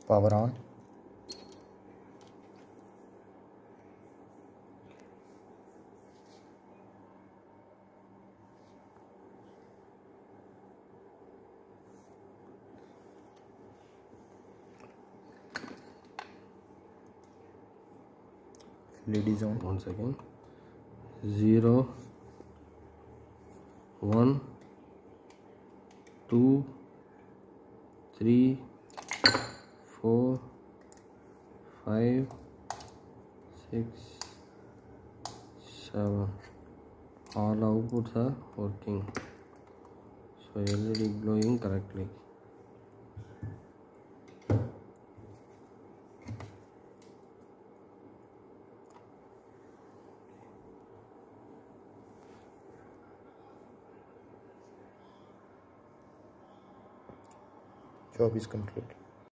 Power on. LED on. Once again, 0, 1, 2, 3, 4, 5, 6, 7. All outputs are working, so LED glowing correctly. Job is complete.